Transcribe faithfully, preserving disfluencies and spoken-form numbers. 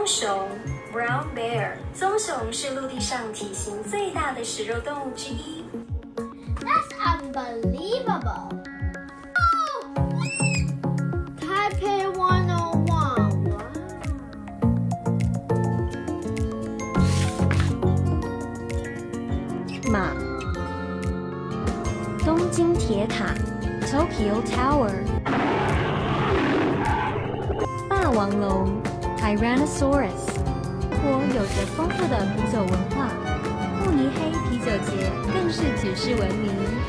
棕熊 （Brown Bear）。棕熊是陆地上体型最大的食肉动物之一。 That's unbelievable! Oh! Taipei one oh one. Wow. 马，东京铁塔 （Tokyo Tower）。霸王龙 （Tyrannosaurus）。中国有着丰富的啤酒文化，慕尼黑啤酒节更是举世闻名。